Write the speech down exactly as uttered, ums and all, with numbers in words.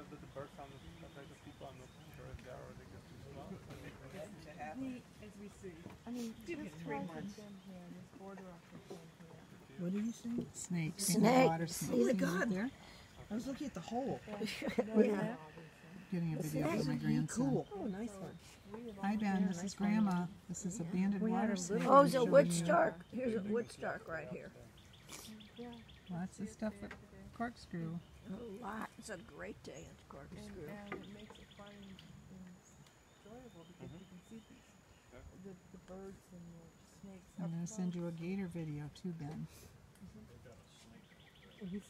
have the, the birds on the like the people on the birds there or they get too small. We, as we see. I mean, this three part months. has been here, this border up has been here. What are you saying? Snakes. Snake. Water snakes. Oh my See God. right there? I was looking at the hole. Yeah. Getting a video for my grandson. Cool. Oh, nice one. Hi Ben, this is Grandma. This is a banded We had water a snake. little- Oh, I'm it's a showing wood you. stark. Here's a wood stark right here. Lots of stuff at Corkscrew. A lot. It's a great day at Corkscrew. And, and it makes it fun and, and enjoyable because you can see these, the, the birds and the snakes. I'm going to send you a gator video too, Ben. And he's